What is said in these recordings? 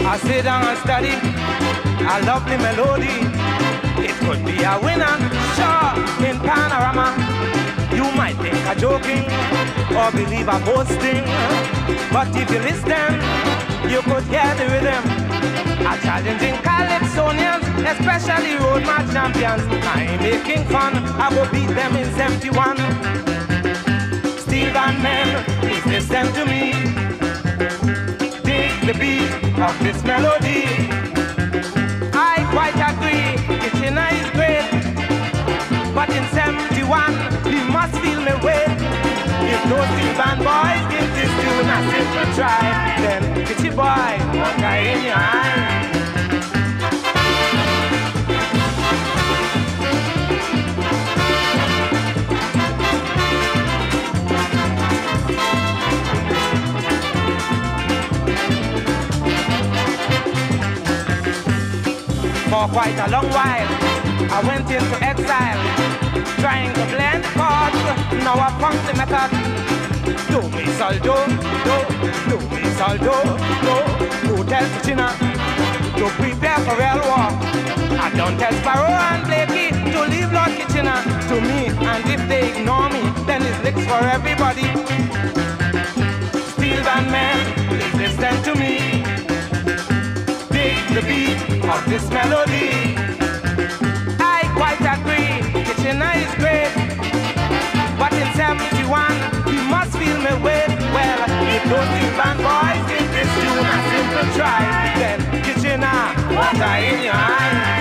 I sit down and study a lovely melody. It could be a winner, sure, in Panorama. You might think I'm joking or believe I'm boasting, but if you listen, you could hear the rhythm. A challenging Calypsonians, especially road march champions. I'm making fun, I will beat them in 71. Steel Band men, please listen to me. Dig the beat of this melody. I quite agree, Kitchener is great, but in 71, we must feel me weight. If those Steel Band boys give this tune a simple try, then Kitty boy, what I in your eye? For quite a long while, I went into exile, trying to blend chords. Now I found the method. Do me sol do, do me sol do, do. Who tells Kitchener to prepare for real war? I don't tell Sparrow and Blakey to leave Lord Kitchener to me. And if they ignore me, then it's licks for everybody. Steel Band men, please listen to me. Dig the beat of this melody. I quite agree, Kitchener is great, but in 71, we must feel me weight. Well, if those Steel Band boys give this tune a simple try, then Kitchener, what are in your eye?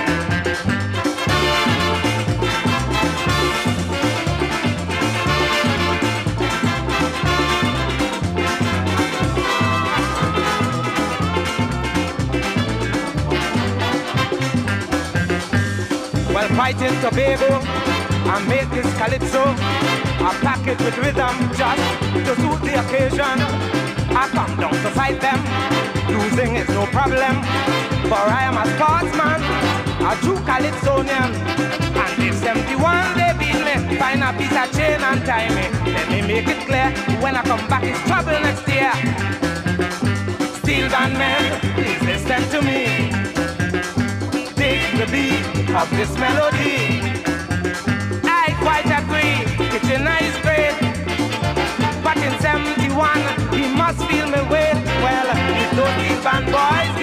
Well, fighting Tobago, I make this calypso. I pack it with rhythm just to suit the occasion. I come down to fight them, losing is no problem, for I am a sportsman, a true calypsonian. And if 71 they beat me, find a piece of chain and tie me. Let me make it clear, when I come back it's trouble next year. Steel Band men, please listen to me. The beat of this melody. I quite agree, Kitchener is great, but in 71, he must feel me weight. Well, if those Steel Band boys